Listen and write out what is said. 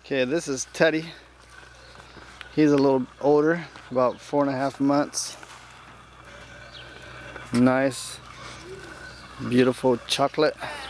Okay, this is Teddy. He's a little older, about 4.5 months. Nice, beautiful chocolate.